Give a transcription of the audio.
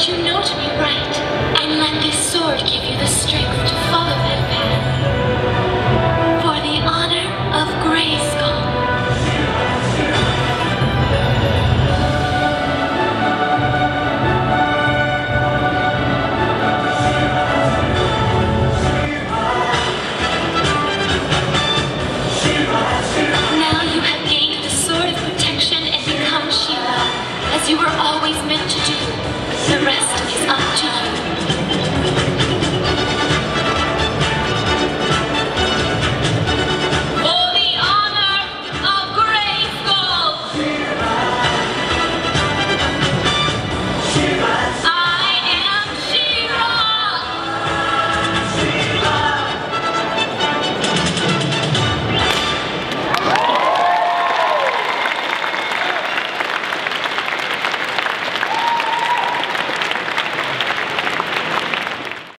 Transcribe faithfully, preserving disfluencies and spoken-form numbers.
what you know to be right, and let this sword give you the strength to follow that path. For the honor of Grayskull. Now you have gained the sword of protection and become Sheila, as you were always meant to do. The rest